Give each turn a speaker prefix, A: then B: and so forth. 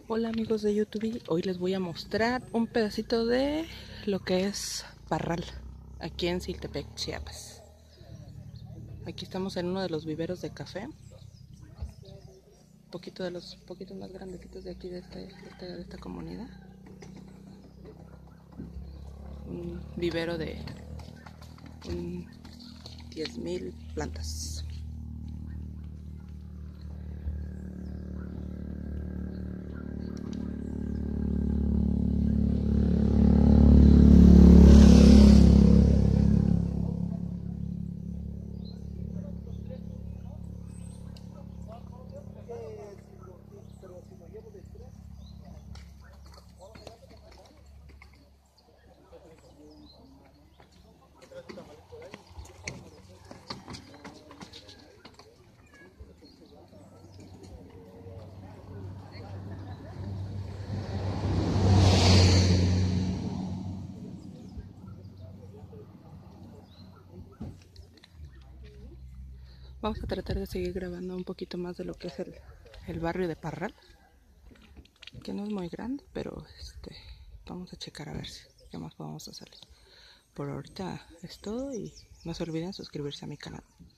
A: Hola amigos de YouTube, hoy les voy a mostrar un pedacito de lo que es Parral, aquí en Siltepec, Chiapas. Aquí estamos en uno de los viveros de café, poquito de los poquitos más grandecitos de aquí de esta comunidad. Un vivero de 10,000 plantas. Vamos a tratar de seguir grabando un poquito más de lo que es el barrio de Parral, que no es muy grande, pero vamos a checar a ver qué más podemos hacer. Por ahorita es todo y no se olviden suscribirse a mi canal.